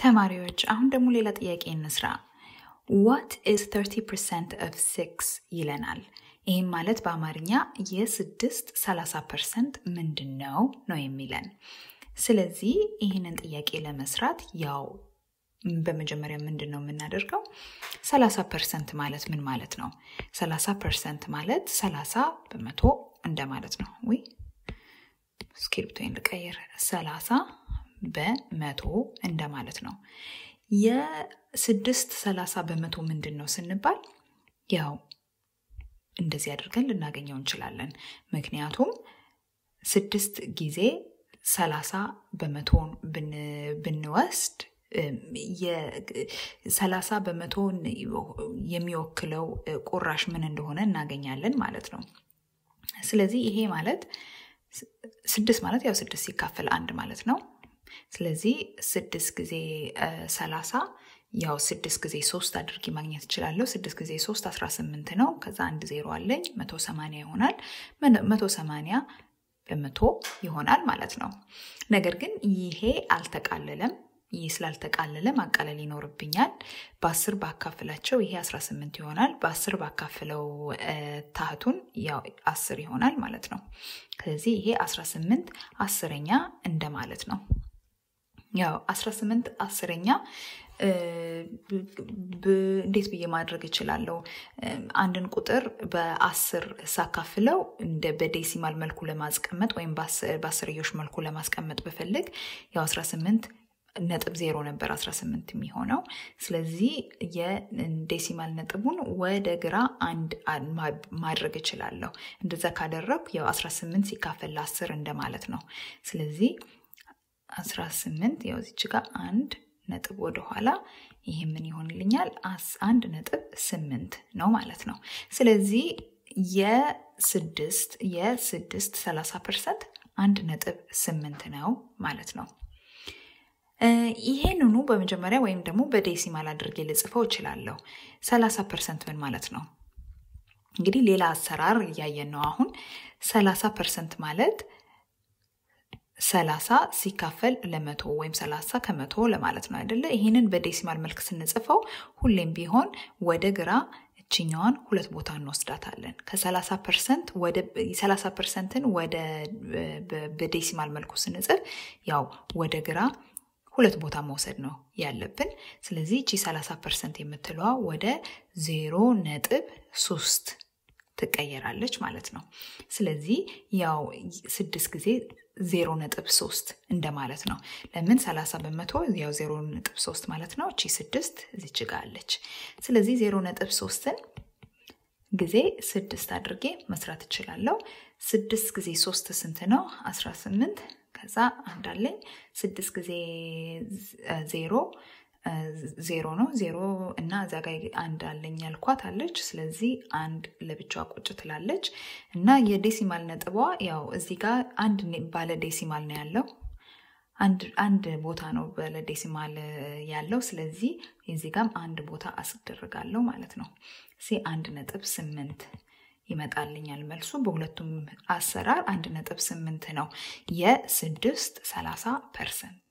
ተማሪዎች አሁን ደግሞ ሌላ ጥያቄ እንስራ What is 30% of 6 ይለናል ይሄም ማለት በአማርኛ የ6 30% ምንድነው ነው የሚለን ስለዚህ ይሄንን ጥያቄ ለመስራት ያው በመጀመሪያ ምንድነው የምናደርገው 30% ማለት ምን ማለት ነው 30% ማለት 30% እንደማለት ነው ወይ ስክሪፕቱን ልቀይር 30% እንደማለት ነው የ6 30% ምንድነው ስንባል ያው እንደዚህ አድርገን ልናገኘው እንችላለን ምክንያቱም 6 ጊዜ 30% ብንወስድ የ30% የሚወክለው ቁራሽ ምን እንደሆነ እናገኛለን ማለት ነው ስለዚህ ይሄ ማለት 6 ማለት ያው 6 ሲካፈል 1 ማለት ነው ስለዚህ 6 ጊዜ 30 ያው 6 ጊዜ 3 አድርጌ ማግኘት እችላለሁ 6 ጊዜ 3 18 ነው ከዛ 1 0 አለኝ 180 ይሆናል 180% ይሆናል ማለት ነው ነገር ግን ይሄ አልተቃለለም ይህ ስላልተቃለለ ማቃለል ይኖርብኛል በ10 ባካፍላቸው ይሄ 18 ይሆናል በ10 ባካፍለው ታህቱን ያው 10 ይሆናል ማለት ነው ስለዚህ ይሄ 18 10ኛ እንደማለት ነው ያው 18 10ኛ እንዴት ብዬ ማድረግ እችላለሁ አንድን ቁጥር በ10 ሳካፍለው እንደ በዴሲማል መልኩ ለማስቀመጥ ወይም በ10ዮሽ መልኩ ለማስቀመጥ በፈልግ ያው 18 ነጥብ 0 ነበር 18 የሚሆነው ስለዚህ የዴሲማል ነጥቡን ወደ ግራ አንድ ማድረግ እችላለሁ እንደዛ ካደረኩ ያው 18 ሲካፈል ለ10 እንደማለት ነው ስለዚህ 18 ያው እዚህ ጋር 1 ነጥብ ወደ ኋላ ይሄ ምን ይሆንልኛል 1.8 ነው ማለት ነው ስለዚህ የ6 30% 1.8 ነው ማለት ነው ይሄንኑ በመጀመሪያ ወይም ደግሞ በዴሲማል አድርጌ ልጽፈው እችላለሁ 30% ምን ማለት ነው እንግዲህ ሌላ አሰራር ያያየን ነው አሁን 30% ማለት 30 ሲካፈል ለ100 ወይም 30 ከ100 ለማለት ነው አይደለ ይሄንን በዴሲማል መልክ ስንጽፈው ሁሌም ቢሆን ወደ ግራ እቺኛዋን ሁለት ቦታ እንወስዳታለን ከ30% ወደ 30%ን ወደ በዴሲማል መልኩ ስንጽፍ ያው ወደ ግራ ሁለት ቦታ መውሰድ ነው ያለብን ስለዚህ እቺ 30% የምትለዋ ወደ 0.3 ትቀየራለች ማለት ነው ስለዚህ ያው 6 ጊዜ 0.3 እንደማለት ነው ለምን 30% ያው 0.3 ማለት ነው እቺ 6 እዚች ጋር አለች ስለዚህ 0.3ን ጊዜ 6 አድርጌ መስራት እችላለሁ 6 ጊዜ 3 ስንት ነው 18 ከዛ አንድ አለኝ 6 ጊዜ 0 ነው 0 እና እዛ ጋር አንድ አለኝ ያልኳት አለች ስለዚህ አንድ ለብቻዋ ቁጭ ትላለች እና የዴሲማል ነጥቧ ያው እዚህ ጋር አንድ ባለ ዴሲማል ነው ያለው አንድ ቦታ ነው ባለ ዴሲማል ያለው ስለዚህ እዚህ ጋርም አንድ ቦታ አስደርጋለሁ ማለት ነው ሲ 1.8 ይመጣልኛል መልሱ በሁለቱም አሰራር 1.8 ነው የ6 30%